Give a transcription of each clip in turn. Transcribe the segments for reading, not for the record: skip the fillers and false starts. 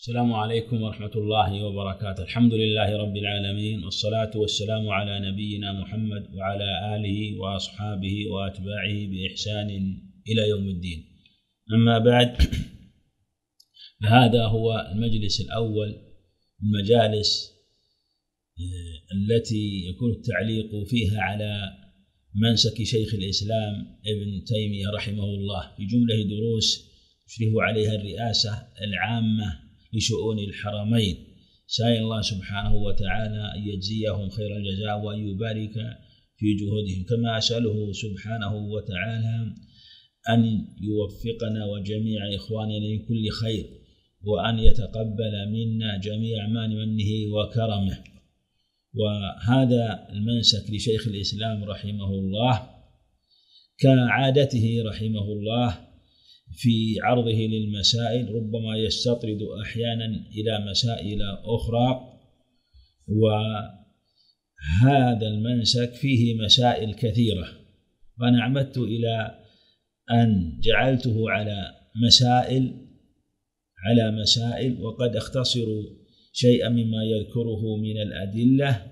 السلام عليكم ورحمة الله وبركاته. الحمد لله رب العالمين، والصلاة والسلام على نبينا محمد وعلى آله وأصحابه وأتباعه بإحسان إلى يوم الدين. أما بعد، هذا هو المجلس الأول من المجالس التي يكون التعليق فيها على منسك شيخ الإسلام ابن تيمية رحمه الله في جملة دروس يشرف عليها الرئاسة العامة لشؤون الحرمين. سائل الله سبحانه وتعالى أن يجزيهم خير الجزاء وأن يبارك في جهودهم، كما أسأله سبحانه وتعالى أن يوفقنا وجميع إخواننا لكل خير، وأن يتقبل منا جميع ما منه وكرمه. وهذا المنسك لشيخ الإسلام رحمه الله كعادته رحمه الله في عرضه للمسائل ربما يستطرد أحيانا إلى مسائل أخرى، وهذا المنسك فيه مسائل كثيرة، وأنا عمدت إلى أن جعلته على مسائل وقد أختصر شيئا مما يذكره من الأدلة.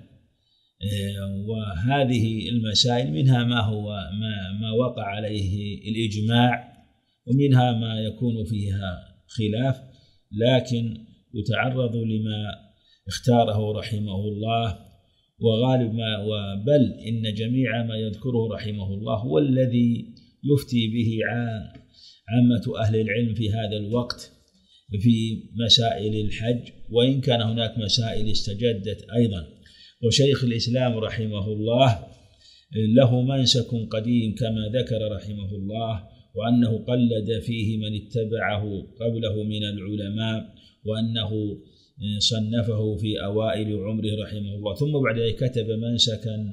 وهذه المسائل منها ما وقع عليه الإجماع، ومنها ما يكون فيها خلاف، لكن يتعرض لما اختاره رحمه الله، وغالب بل إن جميع ما يذكره رحمه الله هو الذي يفتي به عامة أهل العلم في هذا الوقت في مسائل الحج، وإن كان هناك مسائل استجدت أيضا. وشيخ الإسلام رحمه الله له منسك قديم كما ذكر رحمه الله، وأنه قلد فيه من اتبعه قبله من العلماء، وأنه صنفه في أوائل عمره رحمه الله، ثم بعد ذلك كتب منسكا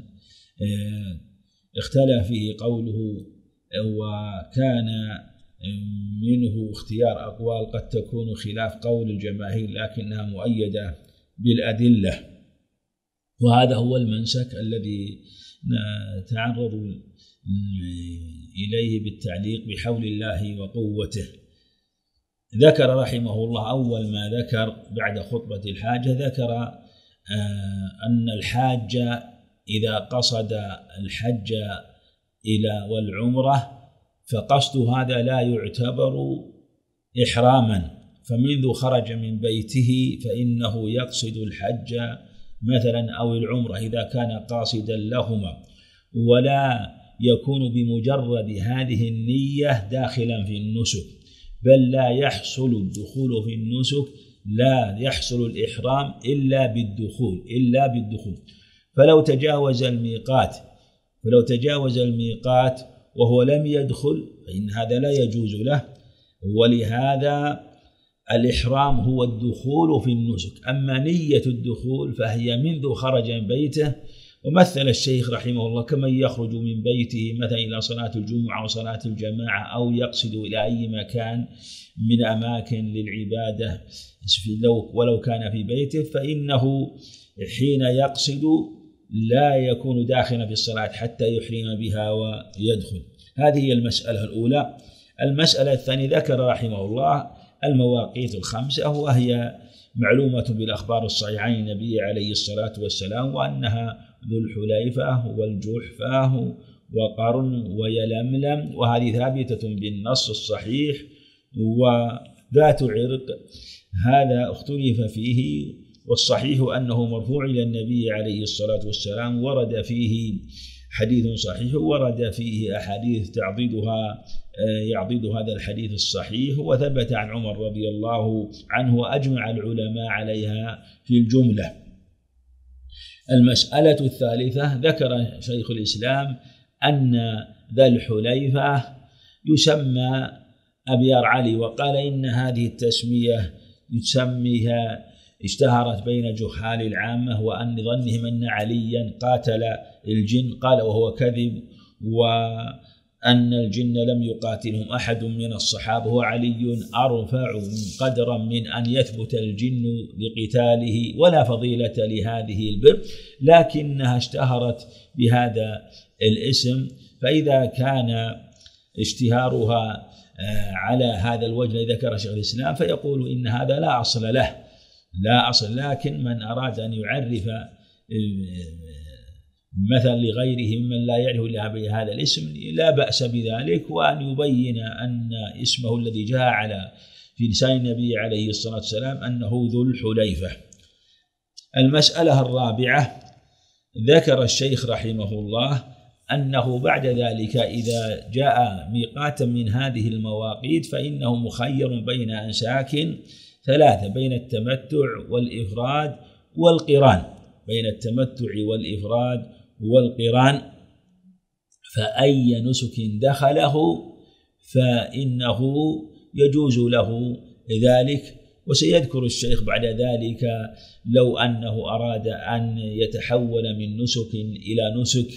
اختلف فيه قوله، وكان منه اختيار أقوال قد تكون خلاف قول الجماهير لكنها مؤيدة بالأدلة. وهذا هو المنسك الذي نتعرض إليه بالتعليق بحول الله وقوته. ذكر رحمه الله أول ما ذكر بعد خطبة الحاجة، ذكر أن الحاج إذا قصد الحج والعمرة فقصد هذا لا يعتبر إحراما، فمنذ خرج من بيته فإنه يقصد الحج مثلا أو العمرة إذا كان قاصدا لهما، ولا يكون بمجرد هذه النية داخلا في النسك، بل لا يحصل الدخول في النسك، لا يحصل الإحرام إلا بالدخول. فلو تجاوز الميقات وهو لم يدخل فإن هذا لا يجوز له، ولهذا الإحرام هو الدخول في النسك. أما نية الدخول فهي منذ خرج من بيته. ومثل الشيخ رحمه الله كمن يخرج من بيته مثلا إلى صلاة الجمعة أو صلاة الجماعة، أو يقصد إلى أي مكان من أماكن للعبادة ولو كان في بيته، فإنه حين يقصد لا يكون داخلا في الصلاة حتى يحرم بها ويدخل. هذه هي المسألة الأولى. المسألة الثانية ذكر رحمه الله المواقيت الخمسة، وهي معلومة بالأخبار الصحيحة عن النبي عليه الصلاة والسلام، وأنها ذو الحليفة والجحفة وقرن ويلملم، وهذه ثابتة بالنص الصحيح. وذات عرق هذا اختلف فيه، والصحيح أنه مرفوع إلى النبي عليه الصلاة والسلام، ورد فيه حديث صحيح، ورد فيه أحاديث يعضد هذا الحديث الصحيح، وثبت عن عمر رضي الله عنه، وأجمع العلماء عليها في الجملة. المسألة الثالثة ذكر شيخ الإسلام أن ذا الحليفة يسمى أبيار علي، وقال إن هذه التسمية يسميها اشتهرت بين جهال العامة، وأن ظنهم أن عليا قاتل الجن، قال وهو كذب، وأن الجن لم يقاتلهم أحد من الصحابة، وعلي أرفع قدرا من أن يثبت الجن لقتاله، ولا فضيلة لهذه البر، لكنها اشتهرت بهذا الاسم. فإذا كان اشتهارها على هذا الوجه الذي ذكر شيخ الإسلام فيقول إن هذا لا أصل له، لا أصل. لكن من أراد أن يعرف مثلا لغيره ممن لا يعرف إلا بهذا الاسم لا بأس بذلك، وأن يبين أن اسمه الذي جاء على في لسان النبي عليه الصلاة والسلام أنه ذو الحليفة. المسألة الرابعة، ذكر الشيخ رحمه الله أنه بعد ذلك إذا جاء ميقاتا من هذه المواقيت فإنه مخير بين أنساك ثلاثة، بين التمتع والإفراد والقران، بين التمتع والإفراد والقران، فأي نسك دخله فإنه يجوز له ذلك. وسيذكر الشيخ بعد ذلك لو أنه أراد أن يتحول من نسك إلى نسك،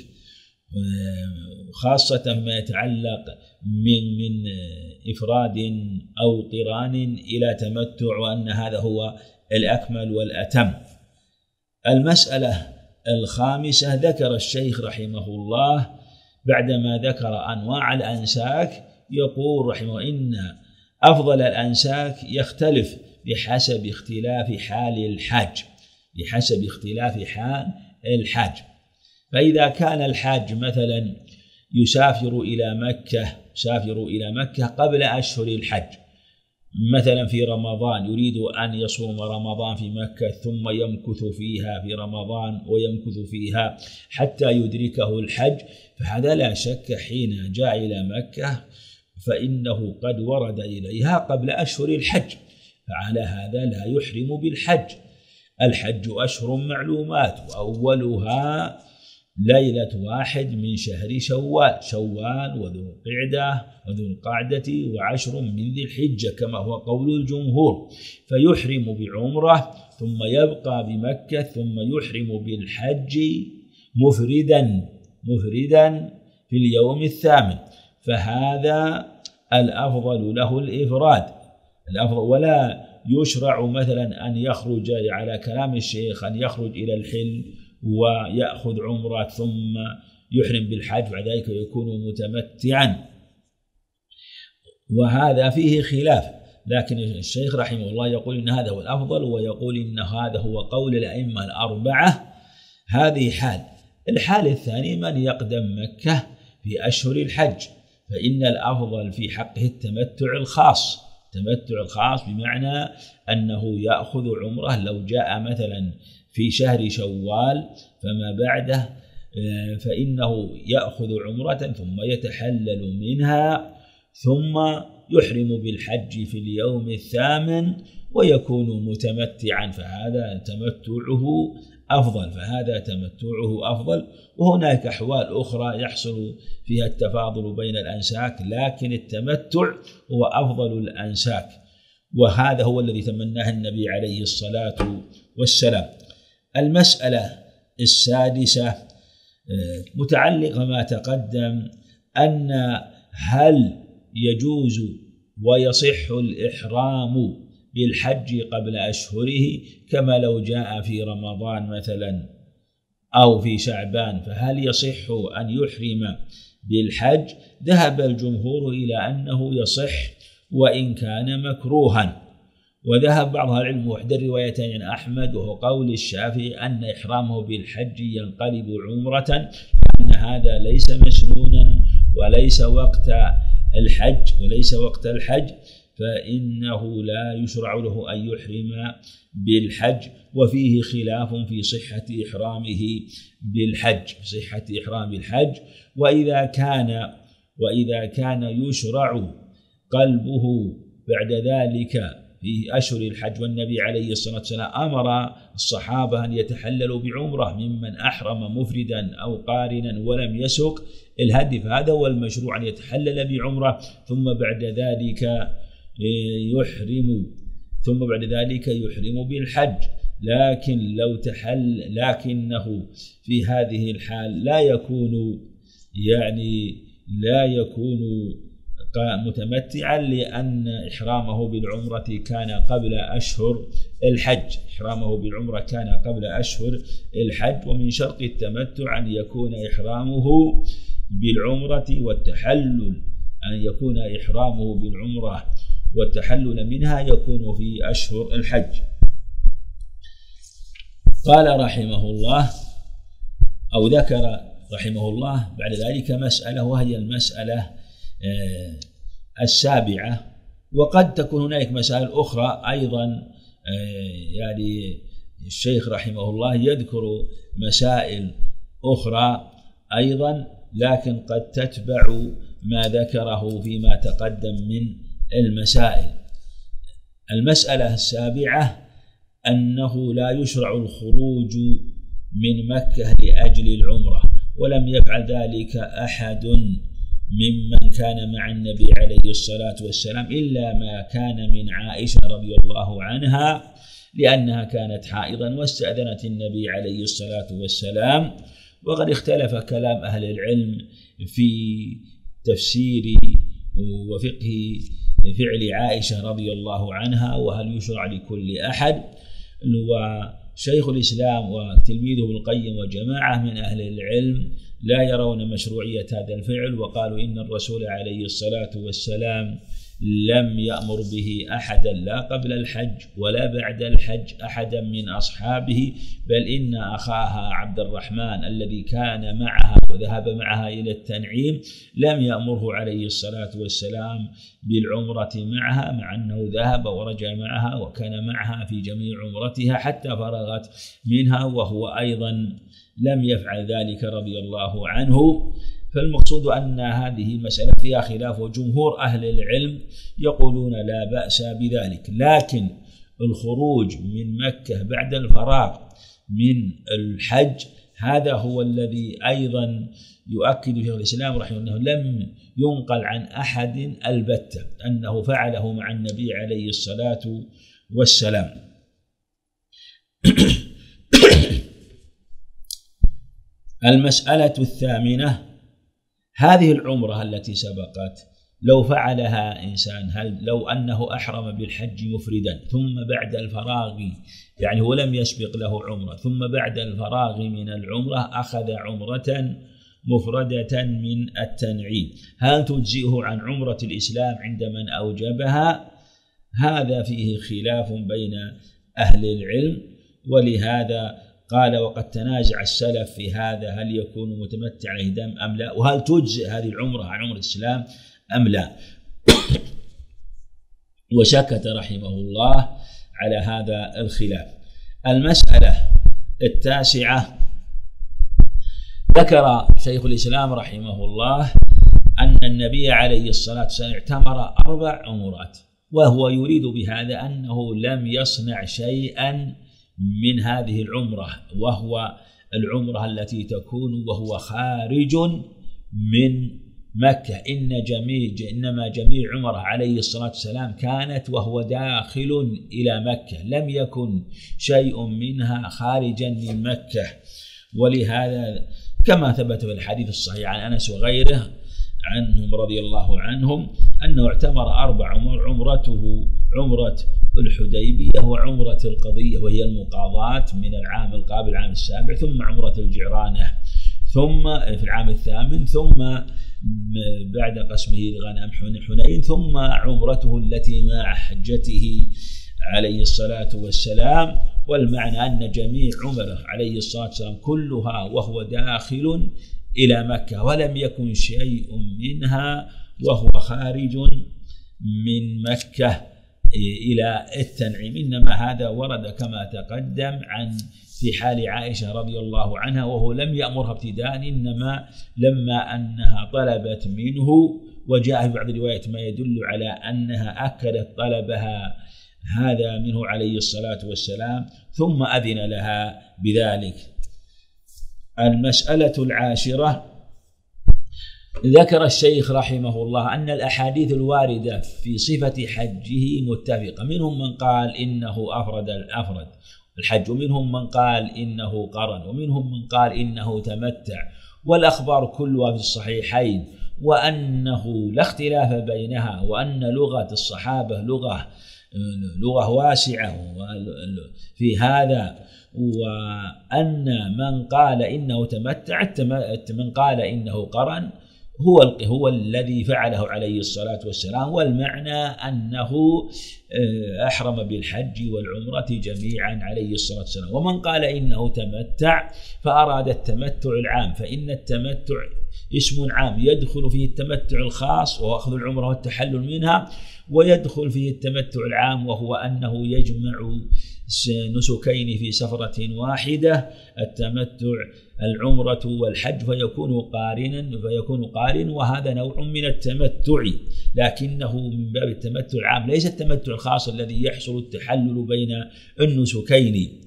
خاصة ما يتعلق من إفراد أو قران إلى تمتع، وأن هذا هو الأكمل والأتم. المسألة الخامسة، ذكر الشيخ رحمه الله بعدما ذكر أنواع الأنساك يقول رحمه إن أفضل الأنساك يختلف بحسب اختلاف حال الحاج، بحسب اختلاف حال الحاج. فإذا كان الحاج مثلا يسافر إلى مكة قبل أشهر الحج، مثلا في رمضان يريد أن يصوم رمضان في مكة ثم يمكث فيها في رمضان ويمكث فيها حتى يدركه الحج، فهذا لا شك حين جاء إلى مكة فإنه قد ورد إليها قبل أشهر الحج، فعلى هذا لا يحرم بالحج. الحج أشهر معلومات، وأولها ليلة 1 من شهر شوال وذو القعدة و10 من ذي الحجة كما هو قول الجمهور، فيحرم بعمرة ثم يبقى بمكة ثم يحرم بالحج مفردا في اليوم 8، فهذا الأفضل له الإفراد الأفضل. ولا يشرع مثلا أن يخرج على كلام الشيخ أن يخرج إلى الحل ويأخذ عمرة ثم يحرم بالحج بعد ذلك يكون متمتعا، وهذا فيه خلاف. لكن الشيخ رحمه الله يقول إن هذا هو الأفضل، ويقول إن هذا هو قول الأئمة الأربعة. هذه حال. الحال الثاني من يقدم مكة في أشهر الحج، فإن الأفضل في حقه التمتع الخاص، بمعنى أنه يأخذ عمره لو جاء مثلا في شهر شوال فما بعده فإنه يأخذ عمرة ثم يتحلل منها ثم يحرم بالحج في اليوم 8 ويكون متمتعا، فهذا تمتعه أفضل. وهناك أحوال أخرى يحصل فيها التفاضل بين الأنساك، لكن التمتع هو أفضل الأنساك، وهذا هو الذي تمناه النبي عليه الصلاة والسلام. المسألة السادسة متعلقة ما تقدم، أن هل يجوز ويصح الإحرام بالحج قبل أشهره كما لو جاء في رمضان مثلا أو في شعبان، فهل يصح أن يحرم بالحج؟ ذهب الجمهور إلى أنه يصح وإن كان مكروها، وذهب بعض العلم وحد الروايتين عن أحمد وهو قول الشافعي أن إحرامه بالحج ينقلب عمرة، أن هذا ليس مسنونا وليس وقت الحج فإنه لا يشرع له أن يحرم بالحج. وفيه خلاف في صحة إحرامه بالحج، وإذا كان يشرع قلبه بعد ذلك في أشهر الحج، والنبي عليه الصلاة والسلام أمر الصحابة أن يتحللوا بعمرة ممن أحرم مفردا أو قارنا ولم يسق الهدي، فهذا هو المشروع أن يتحلل بعمرة ثم بعد ذلك يحرم بالحج. لكنه في هذه الحال لا يكون متمتعا، لأن إحرامه بالعمرة كان قبل أشهر الحج، ومن شرط التمتع أن يكون إحرامه بالعمرة والتحلل أن يكون إحرامه بالعمرة والتحلل منها يكون في أشهر الحج. قال رحمه الله أو ذكر رحمه الله بعد ذلك مسألة، وهي المسألة السابعة. وقد تكون هناك مسائل أخرى أيضا، يعني الشيخ رحمه الله يذكر مسائل أخرى أيضا، لكن قد تتبع ما ذكره فيما تقدم من المسائل. المسألة السابعة أنه لا يشرع الخروج من مكة لأجل العمرة، ولم يفعل ذلك أحد ممن كان مع النبي عليه الصلاة والسلام إلا ما كان من عائشة رضي الله عنها، لأنها كانت حائضا واستأذنت النبي عليه الصلاة والسلام. وقد اختلف كلام أهل العلم في تفسير وفقه فعل عائشة رضي الله عنها، وهل يشرع لكل أحد. وشيخ الإسلام وتلميذه ابن القيم وجماعة من أهل العلم لا يرون مشروعية هذا الفعل، وقالوا إن الرسول عليه الصلاة والسلام لم يأمر به أحدا لا قبل الحج ولا بعد الحج أحدا من أصحابه، بل إن أخاها عبد الرحمن الذي كان معها وذهب معها إلى التنعيم لم يأمره عليه الصلاة والسلام بالعمرة معها، مع أنه ذهب ورجع معها وكان معها في جميع عمرتها حتى فرغت منها، وهو أيضا لم يفعل ذلك رضي الله عنه. فالمقصود أن هذه مسألة فيها خلاف، وجمهور أهل العلم يقولون لا بأس بذلك. لكن الخروج من مكة بعد الفراغ من الحج هذا هو الذي أيضا يؤكد شيخ الإسلام رحمه الله أنه لم ينقل عن أحد البتة أنه فعله مع النبي عليه الصلاة والسلام. المسألة الثامنة: هذه العمرة التي سبقت لو فعلها إنسان، هل لو أنه أحرم بالحج مفردا ثم بعد الفراغ، يعني هو لم يسبق له عمرة، ثم بعد الفراغ من العمرة أخذ عمرة مفردة من التنعيم، هل تجزئه عن عمرة الإسلام عند من أوجبها؟ هذا فيه خلاف بين أهل العلم، ولهذا قال وقد تنازع السلف في هذا، هل يكون متمتع عليه دم أم لا، وهل تجزئ هذه العمرة عن عمرة الإسلام أم لا. وسكت رحمه الله على هذا الخلاف. المسألة التاسعة: ذكر شيخ الإسلام رحمه الله أن النبي عليه الصلاة والسلام اعتمر 4 عمرات، وهو يريد بهذا أنه لم يصنع شيئا من هذه العمرة، وهو العمرة التي تكون وهو خارج من مكة. إنما جميع عمره عليه الصلاة والسلام كانت وهو داخل إلى مكة، لم يكن شيء منها خارجا من مكة. ولهذا كما ثبت في الحديث الصحيح عن أنس وغيره عنهم رضي الله عنهم أنه اعتمر 4 عمر: عمرته عمرة الحديبية، وعمرة القضية وهي المقاضاة من العام القابل العام السابع، ثم عمرة الجعرانة ثم في العام الثامن، ثم بعد قسمه لغنم حنين، ثم عمرته التي مع حجته عليه الصلاة والسلام. والمعنى أن جميع عمره عليه الصلاة والسلام كلها وهو داخل إلى مكة، ولم يكن شيء منها وهو خارج من مكة إلى التنعيم. إنما هذا ورد كما تقدم عن في حال عائشة رضي الله عنها، وهو لم يأمرها ابتداء، إنما لما أنها طلبت منه، وجاء في بعض الروايات ما يدل على أنها أكدت طلبها هذا منه عليه الصلاة والسلام، ثم أذن لها بذلك. المسألة العاشرة: ذكر الشيخ رحمه الله أن الأحاديث الواردة في صفة حجه متفقة، منهم من قال إنه أفرد الحج، ومنهم من قال إنه قرن، ومنهم من قال إنه تمتع، والأخبار كلها في الصحيحين، وأنه لا اختلاف بينها، وأن لغة الصحابة لغة واسعة في هذا، وأن من قال إنه تمتع من قال إنه قرن هو الذي فعله عليه الصلاة والسلام، والمعنى أنه أحرم بالحج والعمرة جميعا عليه الصلاة والسلام. ومن قال إنه تمتع فأراد التمتع العام، فإن التمتع اسم عام يدخل فيه التمتع الخاص وهو أخذ العمرة والتحلل منها، ويدخل فيه التمتع العام وهو أنه يجمع نسكين في سفرة واحدة، التمتع العمرة والحج، فيكون قارن، وهذا نوع من التمتع، لكنه من باب التمتع العام، ليس التمتع الخاص الذي يحصل التحلل بين النسكين.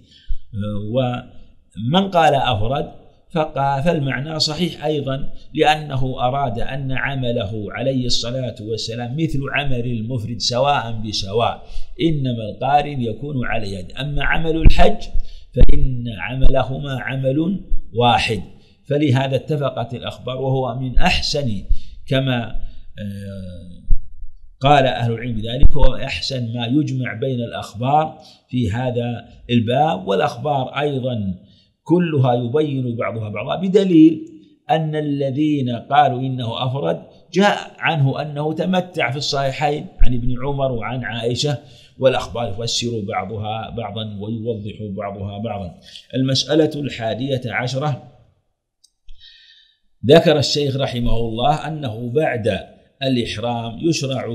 ومن قال أفرد فالمعنى صحيح أيضا، لأنه أراد أن عمله عليه الصلاة والسلام مثل عمل المفرد سواء بسواء، إنما القارن يكون على يد، أما عمل الحج فإن عملهما عمل واحد. فلهذا اتفقت الأخبار، وهو من أحسن كما قال أهل العلم بذلك، هو أحسن ما يجمع بين الأخبار في هذا الباب. والأخبار أيضا كلها يبين بعضها بعضا، بدليل أن الذين قالوا إنه أفرد جاء عنه أنه تمتع في الصحيحين عن ابن عمر وعن عائشة، والأخبار يفسر بعضها بعضا ويوضح بعضها بعضا. المسألة 11، ذكر الشيخ رحمه الله أنه بعد الإحرام يشرع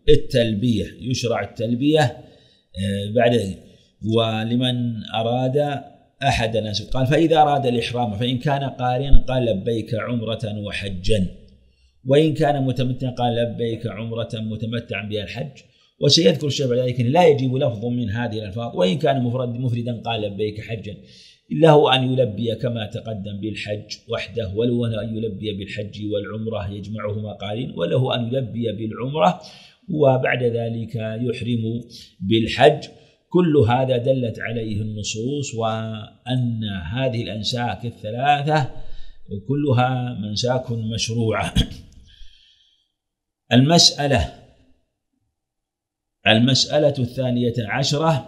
التلبية بعد، ولمن أراد أحد الناس قال فإذا أراد الإحرام فإن كان قارنا قال لبيك عمرة وحجا، وإن كان متمتعا قال لبيك عمرة متمتعا بها الحج. وسيذكر الشيخ بعد ذلك لا يجب لفظ من هذه الألفاظ، وإن كان مفردا قال لبيك حجا، له أن يلبي كما تقدم بالحج وحده، وله أن يلبي بالحج والعمرة يجمعهما قارن، وله أن يلبي بالعمرة وبعد ذلك يحرم بالحج. كل هذا دلت عليه النصوص، وأن هذه الأنساك الثلاثة كلها منساك مشروعة. المسألة 12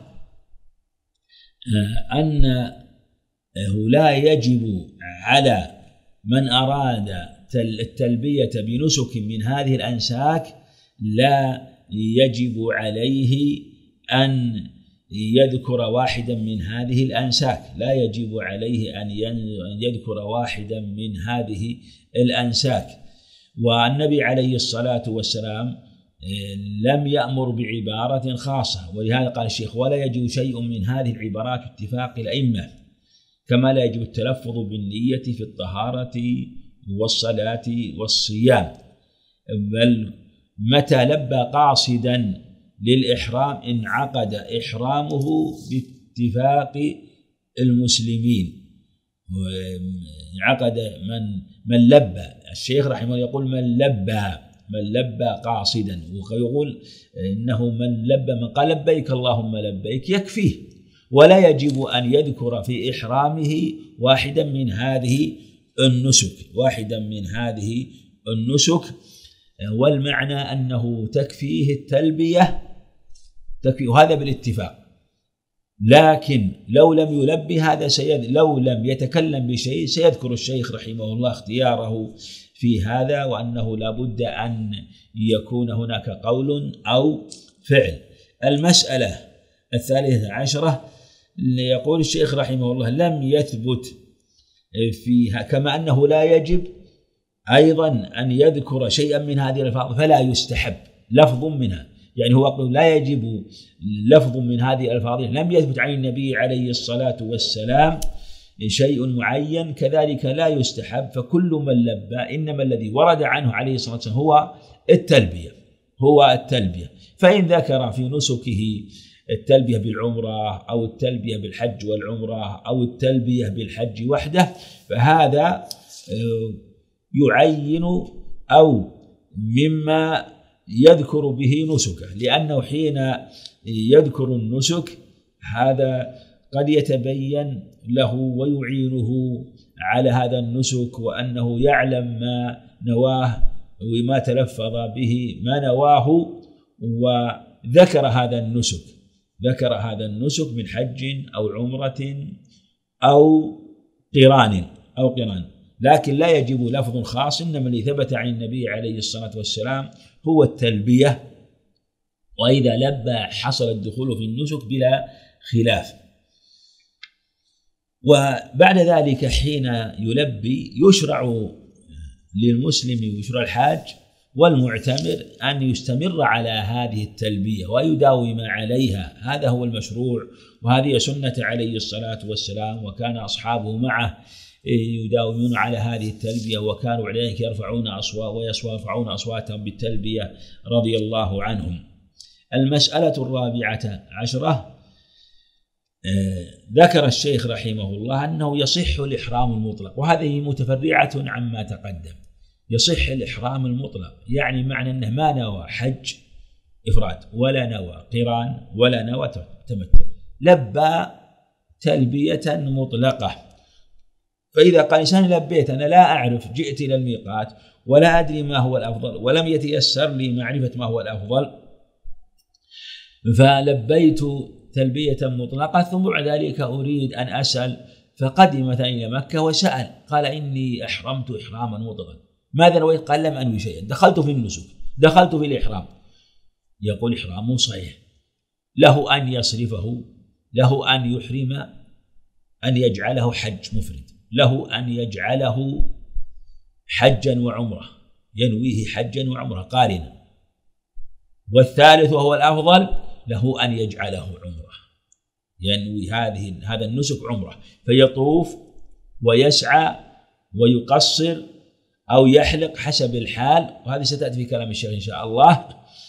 أنه لا يجب على من أراد التلبية بنسك من هذه الأنساك، لا يجب عليه أن يذكر واحدا من هذه الأنساك، لا يجب عليه أن يذكر واحدا من هذه الأنساك. والنبي عليه الصلاة والسلام لم يأمر بعبارة خاصة، ولهذا قال الشيخ ولا يجب شيء من هذه العبارات اتفاق الأئمة، كما لا يجب التلفظ بالنية في الطهارة والصلاة والصيام، بل متى لبى قاصدا للإحرام انعقد إحرامه باتفاق المسلمين. انعقد من لبى، الشيخ رحمه الله يقول من لبى قاصدا، ويقول إنه من لبى من قال لبيك اللهم لبيك يكفيه، ولا يجب أن يذكر في إحرامه واحدا من هذه النسك، والمعنى أنه تكفيه التلبية، وهذا بالاتفاق. لكن لو لم يلبي هذا لو لم يتكلم بشيء سيذكر الشيخ رحمه الله اختياره في هذا، وأنه لا بد أن يكون هناك قول أو فعل. المسألة 13 يقول الشيخ رحمه الله لم يثبت فيها، كما أنه لا يجب أيضا أن يذكر شيئا من هذه الألفاظ فلا يستحب لفظ منها، يعني هو يقول لا يجب لفظ من هذه الألفاظ، لم يثبت عن النبي عليه الصلاة والسلام شيء معين، كذلك لا يستحب. فكل من لبى إنما الذي ورد عنه عليه الصلاة والسلام هو التلبية. فإن ذكر في نسكه التلبية بالعمرة أو التلبية بالحج والعمرة أو التلبية بالحج وحده، فهذا يعين أو مما يذكر به نسكه، لأنه حين يذكر النسك هذا قد يتبين له ويعينه على هذا النسك، وأنه يعلم ما نواه وما تلفظ به ما نواه، وذكر هذا النسك من حج أو عمرة أو قران. لكن لا يجب لفظ خاص، إنما اللي ثبت عن النبي عليه الصلاة والسلام هو التلبية، وإذا لبى حصل الدخول في النسك بلا خلاف. وبعد ذلك حين يلبي يشرع للمسلم، يشرع الحاج والمعتمر أن يستمر على هذه التلبية ويداوم عليها، هذا هو المشروع، وهذه سنة عليه الصلاة والسلام، وكان أصحابه معه يداومون على هذه التلبية، وكانوا عليك يرفعون أصواتهم بالتلبية رضي الله عنهم. المسألة 14 ذكر الشيخ رحمه الله أنه يصح الإحرام المطلق، وهذه متفرعة عما تقدم. يصح الإحرام المطلق يعني معنى أنه ما نوى حج إفراد ولا نوى قران ولا نوى تمتع، لبى تلبية مطلقة. فإذا قال إنسان لبيت أنا لا أعرف، جئت إلى الميقات ولا أدري ما هو الأفضل ولم يتيسر لي معرفة ما هو الأفضل، فلبيت تلبية مطلقة ثم بعد ذلك أريد أن أسأل، فقدم مثلا إلى مكة وسأل قال إني أحرمت إحراما مطلقا، ماذا نويت؟ قال لم أنوي شيئا، دخلت في النسك، دخلت في الإحرام. يقول إحرامه صحيح، له أن يصرفه، له أن يحرم، أن يجعله حج مفرد، له أن يجعله حجا وعمرة، ينويه حجا وعمرة قارنا. والثالث وهو الأفضل له أن يجعله عمرة، ينوي هذا النسك عمرة، فيطوف ويسعى ويقصر أو يحلق حسب الحال، وهذه ستأتي في كلام الشيخ إن شاء الله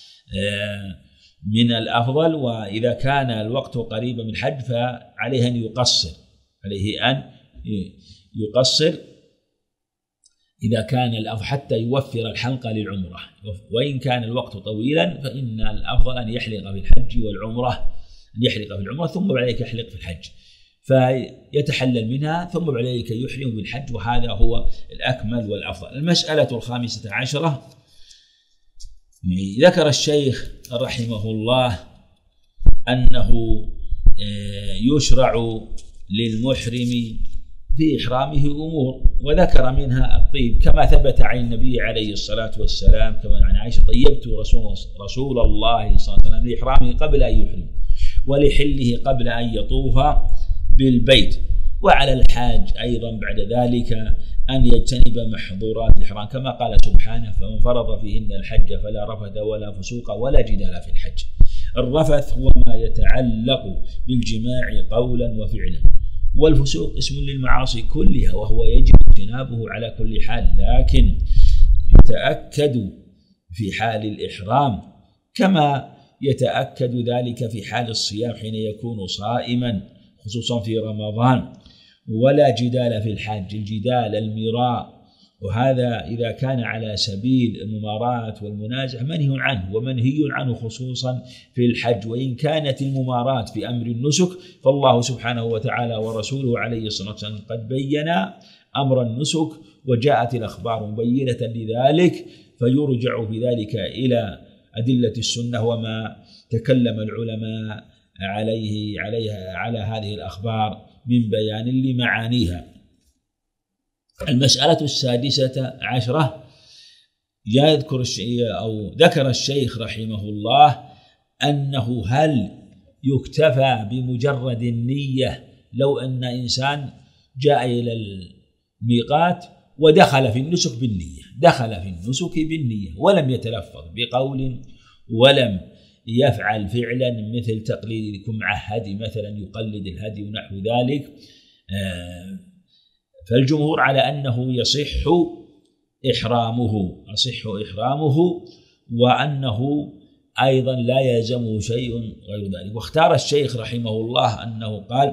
من الأفضل. وإذا كان الوقت قريبا من الحج فعليه أن يقصر، عليه أن يقصر إذا كان الأفضل حتى يوفر الحلق للعمرة، وإن كان الوقت طويلا فإن الأفضل أن يحلق في الحج والعمرة، أن يحلق في العمرة ثم بعد ذلك يحلق في الحج، فيتحلل منها ثم بعد ذلك يحرم بالحج، وهذا هو الأكمل والأفضل. المسألة 15 ذكر الشيخ رحمه الله أنه يشرع للمحرم في إحرامه أمور، وذكر منها الطيب كما ثبت عن النبي عليه الصلاة والسلام، كما عن عائشة طيبت رسول الله صلى الله عليه وسلم لإحرامه قبل أن يحرم ولحله قبل أن يطوف بالبيت. وعلى الحاج أيضا بعد ذلك أن يجتنب محظورات الإحرام كما قال سبحانه فمن فرض فيهن الحج فلا رفث ولا فسوق ولا جدال في الحج. الرفث هو ما يتعلق بالجماع قولا وفعلا، والفسوق اسم للمعاصي كلها وهو يجب اجتنابه على كل حال، لكن يتأكد في حال الإحرام كما يتأكد ذلك في حال الصيام حين يكون صائما خصوصا في رمضان. ولا جدال في الحج، الجدال المراء، وهذا إذا كان على سبيل المماراة والمنازع منهي عنه، ومنهي عنه خصوصا في الحج. وإن كانت المماراة في أمر النسك فالله سبحانه وتعالى ورسوله عليه الصلاة والسلام قد بينا أمر النسك، وجاءت الأخبار مبينة لذلك، فيرجع في ذلك إلى أدلة السنة وما تكلم العلماء على هذه الأخبار من بيان لمعانيها. المسألة 16 ذكر الشيخ رحمه الله أنه هل يكتفى بمجرد النية لو أن إنسان جاء إلى الميقات ودخل في النسك بالنية، دخل في النسك بالنية ولم يتلفظ بقول ولم يفعل فعلا مثل تقليدكم مع هدي مثلا يقلد الهدي ونحو ذلك، فالجمهور على أنه يصح إحرامه وأنه أيضا لا يلزمه شيء غير ذلك. واختار الشيخ رحمه الله أنه قال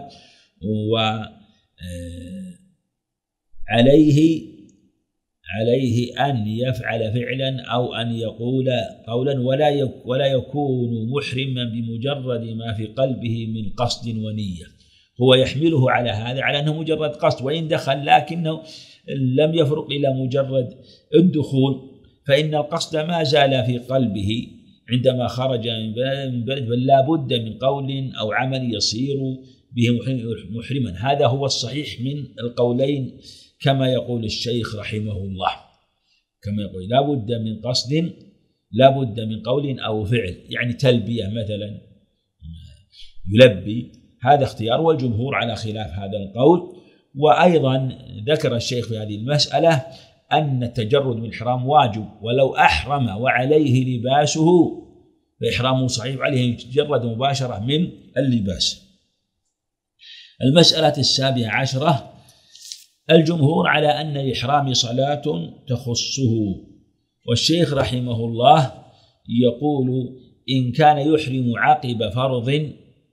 عليه أن يفعل فعلا أو أن يقول قولا ولا يكون محرما بمجرد ما في قلبه من قصد ونية. هو يحمله على هذا على أنه مجرد قصد، وإن دخل لكنه لم يفرق إلى مجرد الدخول، فإن القصد ما زال في قلبه عندما خرج من بلد، بل لا بد من قول أو عمل يصير به محرما. هذا هو الصحيح من القولين كما يقول الشيخ رحمه الله، كما يقول لا بد من قصد، لا بد من قول أو فعل، يعني تلبية مثلا يلبي، هذا اختيار، والجمهور على خلاف هذا القول. وأيضا ذكر الشيخ في هذه المسألة أن التجرد من الإحرام واجب، ولو أحرم وعليه لباسه فإحرامه صحيح، عليه أن يتجرد مباشرة من اللباس. المسألة 17، الجمهور على أن الإحرام صلاة تخصه، والشيخ رحمه الله يقول إن كان يحرم عقب فرض،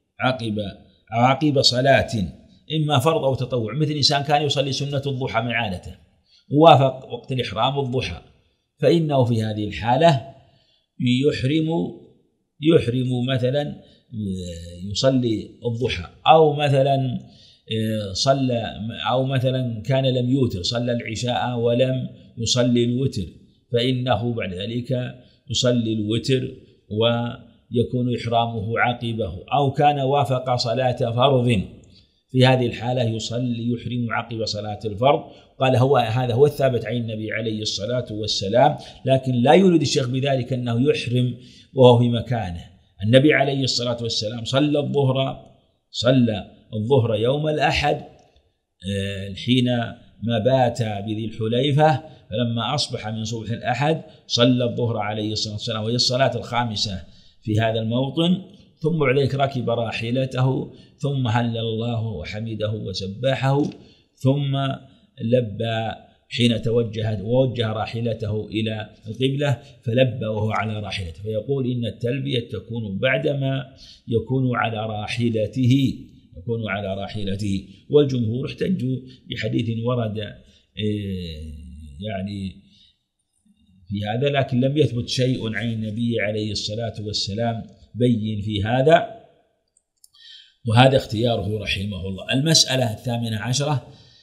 عقب صلاة إما فرض أو تطوع، مثل إنسان كان يصلي سنة الضحى من عادته ووافق وقت الإحرام الضحى، فإنه في هذه الحالة يحرم مثلا يصلي الضحى، أو مثلا أو مثلا كان لم يوتر، صلى العشاء ولم يصلي الوتر، فإنه بعد ذلك يصلي الوتر ويكون إحرامه عقبه، أو كان وافق صلاة فرض، في هذه الحالة يحرم عقب صلاة الفرض. قال هذا هو الثابت عن النبي عليه الصلاة والسلام، لكن لا يريد الشيخ بذلك أنه يحرم وهو في مكانه. النبي عليه الصلاة والسلام صلى الظهر يوم الأحد حين ما بات بذي الحليفة، فلما أصبح من صبح الأحد صلى الظهر عليه الصلاة والسلام، وهي الصلاة الخامسة في هذا الموطن، ثم بعد ذلك ركب راحلته، ثم هلل الله وحمده وسبحه، ثم لبى حين ووجه راحلته إلى القبلة، فلبى وهو على راحلته. فيقول إن التلبية تكون بعدما يكون على راحلته، والجمهور احتجوا بحديث ورد يعني في هذا، لكن لم يثبت شيء عن النبي عليه الصلاة والسلام بين في هذا، وهذا اختياره رحمه الله. المسألة 18،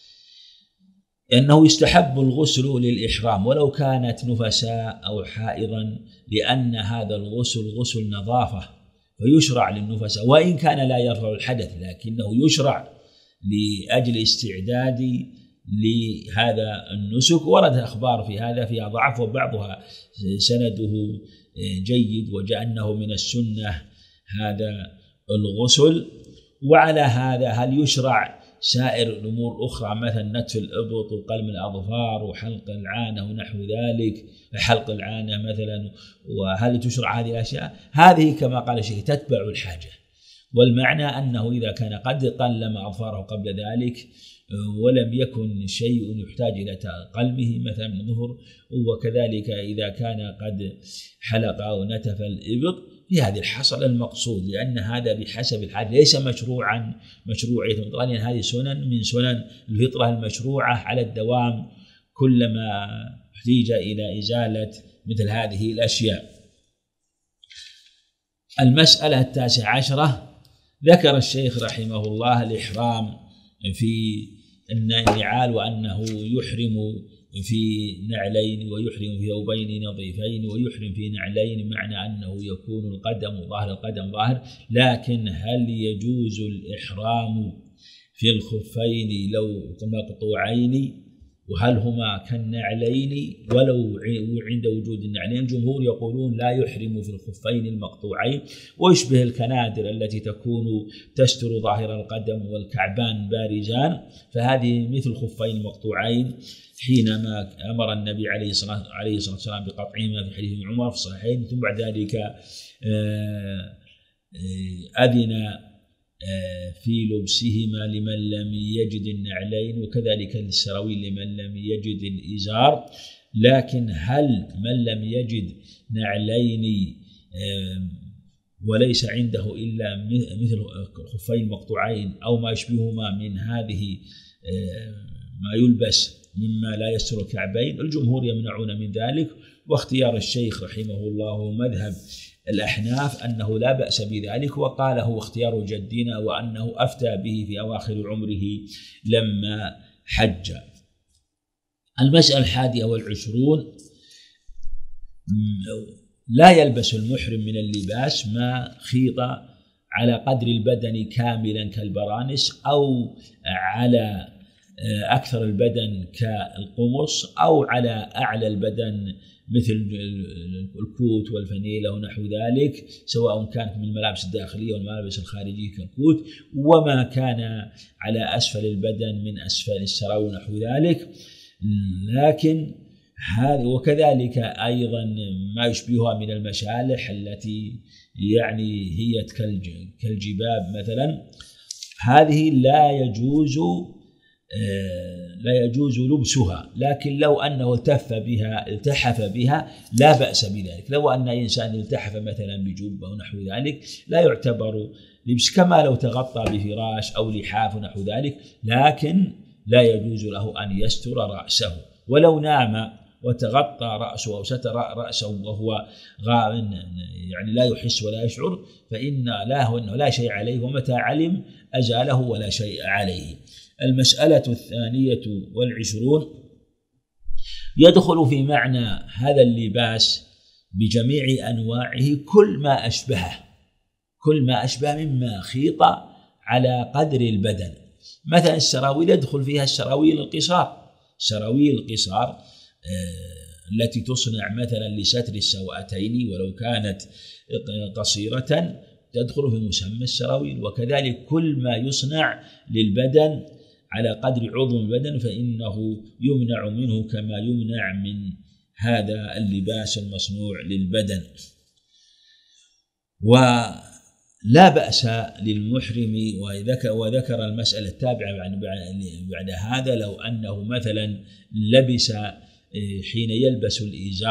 أنه يستحب الغسل للإحرام ولو كانت نفساء أو حائضا، لأن هذا الغسل غسل نظافة، فيشرع للنفساء وإن كان لا يرفع الحدث، لكنه يشرع لأجل استعداد لهذا النسك. ورد أخبار في هذا فيها ضعف، وبعضها سنده جيد، وجاء أنه من السنة هذا الغسل. وعلى هذا هل يشرع سائر الأمور الأخرى مثل نتف الإبط وقلم الأظفار وحلق العانة ونحو ذلك، حلق العانة مثلا، وهل تشرع هذه الأشياء؟ هذه كما قال الشيخ تتبع الحاجة، والمعنى أنه إذا كان قد قلم أظفاره قبل ذلك ولم يكن شيء يحتاج إلى قلمه مثلا من الظهر، وكذلك إذا كان قد حلق أو نتف الإبط، في هذه الحصل المقصود، لأن هذا بحسب الحاجة ليس مشروعية مطلقة، لأن هذه سنن من سنن الفطرة المشروعة على الدوام كلما احتيج إلى إزالة مثل هذه الأشياء. المسألة 19، ذكر الشيخ رحمه الله الإحرام في النعال، وأنه يحرم في نعلين ويحرم في ثوبين نظيفين ويحرم في نعلين، معنى أنه يكون القدم ظاهر، القدم ظاهر. لكن هل يجوز الإحرام في الخفين لو مقطوعين، وهل هما كالنعلين ولو عند وجود النعلين؟ الجمهور يقولون لا يحرم في الخفين المقطوعين، ويشبه الكنادر التي تكون تستر ظاهر القدم والكعبان بارزان، فهذه مثل الخفين المقطوعين حينما أمر النبي عليه الصلاة والسلام بقطعهما في حديث عمر في الصحيحين، ثم بعد ذلك أذن في لبسهما لمن لم يجد النعلين، وكذلك للسراويل لمن لم يجد الإزار. لكن هل من لم يجد نعلين وليس عنده إلا مثل الخفين المقطوعين أو ما يشبههما من هذه ما يلبس مما لا يستر الكعبين؟ الجمهور يمنعون من ذلك، واختيار الشيخ رحمه الله مذهب الأحناف أنه لا بأس بذلك، وقال هو اختيار جدنا، وأنه أفتى به في أواخر عمره لما حج. المسألة 21، لا يلبس المحرم من اللباس ما خيط على قدر البدن كاملا كالبرانس، أو على أكثر البدن كالقمص، أو على أعلى البدن مثل الكوت والفنيلة ونحو ذلك، سواء كانت من الملابس الداخلية والملابس الخارجية كالكوت، وما كان على أسفل البدن من أسفل السراويل ونحو ذلك. لكن هذا وكذلك أيضا ما يشبهها من المشالح التي يعني هي كالجباب مثلا، هذه لا يجوز لبسها، لكن لو أنه التحف بها لا بأس بذلك. لو أن إنسان التحف مثلا بجبة ونحو ذلك لا يعتبر لبس، كما لو تغطى بفراش أو لحاف ونحو ذلك، لكن لا يجوز له أن يستر رأسه. ولو نام وتغطى رأسه أو ستر رأسه وهو غائب يعني لا يحس ولا يشعر، فإن لا شيء عليه، ومتى علم أزاله ولا شيء عليه. المسألة 22 يدخل في معنى هذا اللباس بجميع أنواعه كل ما أشبه مما خيط على قدر البدن. مثلا السراويل يدخل فيها السراويل القصار التي تصنع مثلا لستر السوأتين، ولو كانت قصيرة تدخل في مسمى السراويل. وكذلك كل ما يصنع للبدن على قدر عضو البدن فإنه يمنع منه كما يمنع من هذا اللباس المصنوع للبدن. ولا بأس للمحرم، وذكر المسألة التابعة بعد هذا، لو أنه مثلا لبس حين يلبس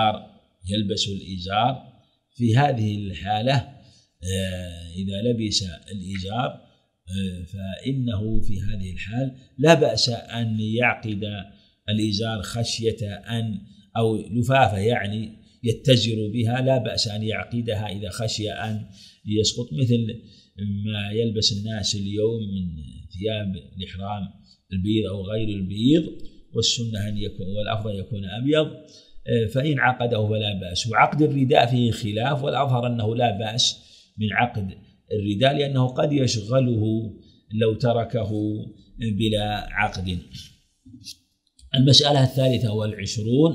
الإزار في هذه الحالة، إذا لبس الإزار فإنه في هذه الحال لا بأس أن يعقد الإزار خشية أن أو لفافة يعني يتزر بها، لا بأس أن يعقدها إذا خشي أن يسقط، مثل ما يلبس الناس اليوم من ثياب الإحرام البيض أو غير البيض، والسنة أن يكون والأفضل يكون أبيض، فإن عقده فلا بأس. وعقد الرداء فيه خلاف، والأظهر أنه لا بأس من عقد الرداء، لأنه قد يشغله لو تركه بلا عقد. المسألة 23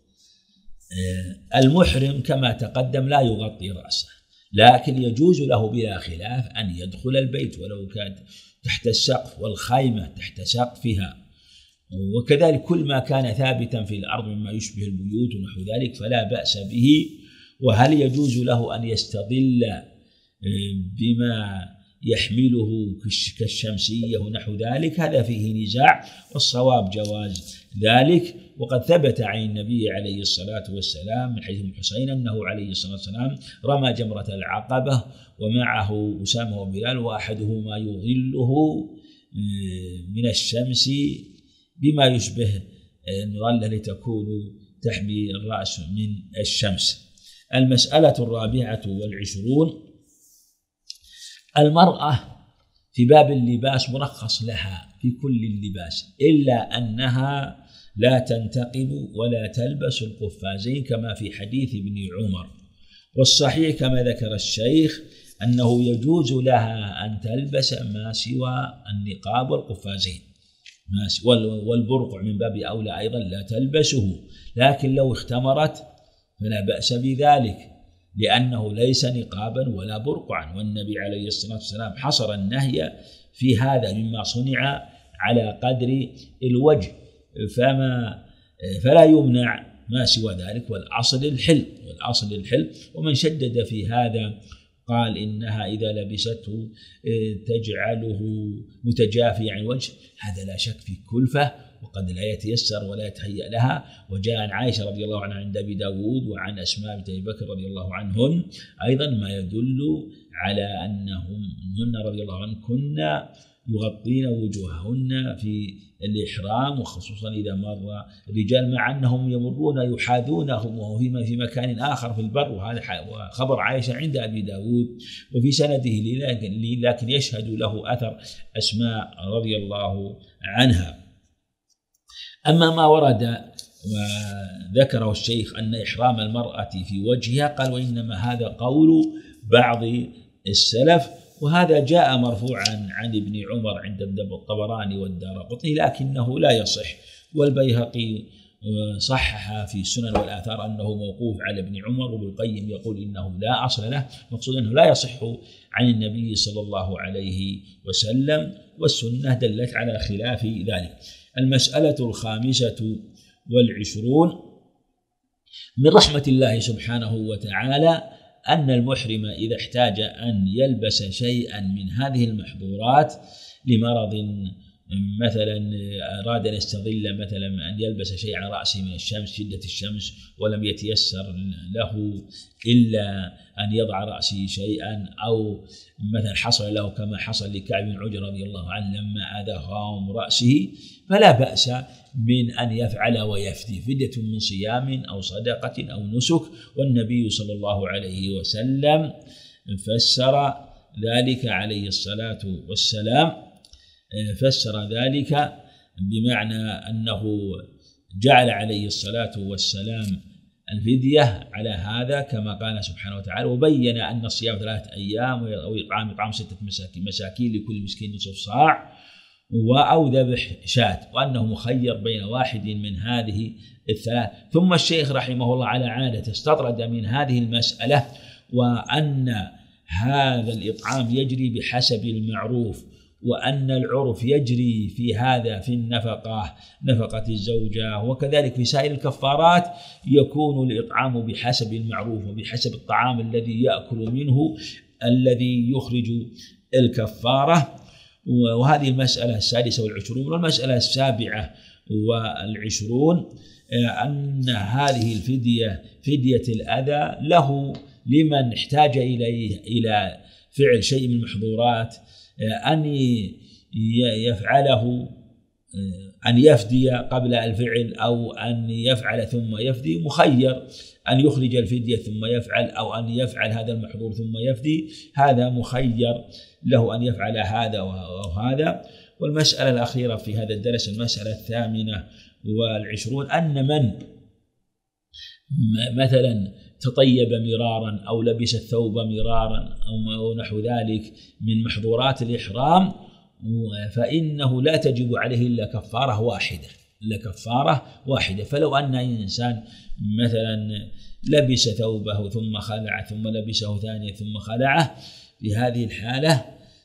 المحرم كما تقدم لا يغطي رأسه، لكن يجوز له بلا خلاف أن يدخل البيت ولو كان تحت السقف، والخيمة تحت سقفها، وكذلك كل ما كان ثابتا في الأرض مما يشبه البيوت ونحو ذلك فلا بأس به. وهل يجوز له أن يستظل بما يحمله كالشمسية ونحو ذلك؟ هذا فيه نزاع، والصواب جواز ذلك. وقد ثبت عن النبي عليه الصلاة والسلام من حديث الحسين أنه عليه الصلاة والسلام رمى جمرة العقبة ومعه أسامة وبلال، وأحدهما يظله من الشمس بما يشبه الظلة لتكون تحمي الرأس من الشمس. المسألة 24 المرأة في باب اللباس مرخص لها في كل اللباس، إلا أنها لا تنتقب ولا تلبس القفازين كما في حديث ابن عمر. والصحيح كما ذكر الشيخ أنه يجوز لها أن تلبس ما سوى النقاب والقفازين، والبرقع من باب أولى أيضا لا تلبسه، لكن لو اختمرت فلا بأس بذلك لأنه ليس نقابا ولا برقعا. والنبي عليه الصلاة والسلام حصر النهي في هذا مما صنع على قدر الوجه، فلا يمنع ما سوى ذلك، والأصل الحل. ومن شدد في هذا قال إنها إذا لبسته تجعله متجافي عن الوجه، هذا لا شك في كلفة وقد لا يتيسر ولا يتهيأ لها. وجاء عن عائشة رضي الله عنها عند أبي داود وعن أسماء بنت أبي بكر رضي الله عنهن أيضا ما يدل على أنهن رضي الله عنهن كن يغطين وجوههن في الإحرام، وخصوصا إذا مر الرجال، مع أنهم يمرون يحاذونهم وهو في مكان آخر في البر. وهذا خبر عائشة عند أبي داود وفي سنده لكن يشهد له أثر أسماء رضي الله عنها. أما ما ورد وذكره الشيخ أن إحرام المرأة في وجهها، قال وإنما هذا قول بعض السلف، وهذا جاء مرفوعا عن ابن عمر عند الطبراني والدارقطني لكنه لا يصح، والبيهقي صحح في السنن والآثار أنه موقوف على ابن عمر، وابن القيم يقول إنه لا أصل له، مقصود أنه لا يصح عن النبي صلى الله عليه وسلم، والسنة دلت على خلاف ذلك. المسألة 25 من رحمة الله سبحانه وتعالى أن المحرم إذا احتاج أن يلبس شيئا من هذه المحظورات لمرض، مثلا أراد أن يستظل مثلا أن يلبس شيء على رأسه من الشمس، شدة الشمس، ولم يتيسر له إلا أن يضع رأسه شيئا، أو مثلا حصل له كما حصل لكعب بن عجرة رضي الله عنه لما آذى غام رأسه، فلا بأس من أن يفعل ويفدي فدية من صيام أو صدقة أو نسك. والنبي صلى الله عليه وسلم فسر ذلك عليه الصلاة والسلام، فسر ذلك بمعنى أنه جعل عليه الصلاة والسلام الفدية على هذا كما قال سبحانه وتعالى، وبين أن الصيام 3 أيام أو إطعام 6 مساكين لكل مسكين نصف صاع أو ذبح شاة، وأنه مخير بين واحد من هذه الثلاث. ثم الشيخ رحمه الله على عادة استطرد من هذه المسألة، وأن هذا الإطعام يجري بحسب المعروف، وأن العرف يجري في هذا في النفقة، نفقة الزوجة، وكذلك في سائر الكفارات يكون الإطعام بحسب المعروف وبحسب الطعام الذي يأكل منه الذي يخرج الكفارة. وهذه المسألة 26. والمسألة 27 أن هذه الفدية فدية الأذى له لمن احتاج إلى فعل شيء من المحظورات، أن يفعله، أن يفدي قبل الفعل أو أن يفعل ثم يفدي، مخير أن يخرج الفدية ثم يفعل، أو أن يفعل هذا المحظور ثم يفدي، هذا مخير له أن يفعل هذا وهذا. والمسألة الأخيرة في هذا الدرس المسألة 28 أن من مثلا تطيب مرارا أو لبس الثوب مرارا أو نحو ذلك من محظورات الإحرام، فإنه لا تجب عليه إلا كفارة واحدة. فلو أن إنسان مثلا لبس ثوبه ثم خلع ثم لبسه ثانية ثم خلعه، في هذه الحالة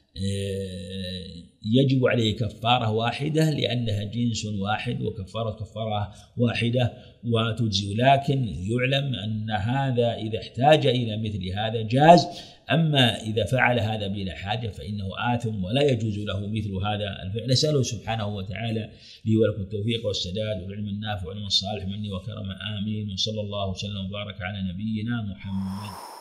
يجب عليه كفارة واحدة لأنها جنس واحد، وكفارة واحدة وتجزي. لكن يعلم أن هذا إذا احتاج إلى مثل هذا جاز، أما إذا فعل هذا بلا حاجة فإنه آثم ولا يجوز له مثل هذا الفعل. نسأله سبحانه وتعالى لي ولكم التوفيق والسداد والعلم النافع والعلم الصالح مني وكرم، آمين. وصلى الله وسلم وبارك على نبينا محمد.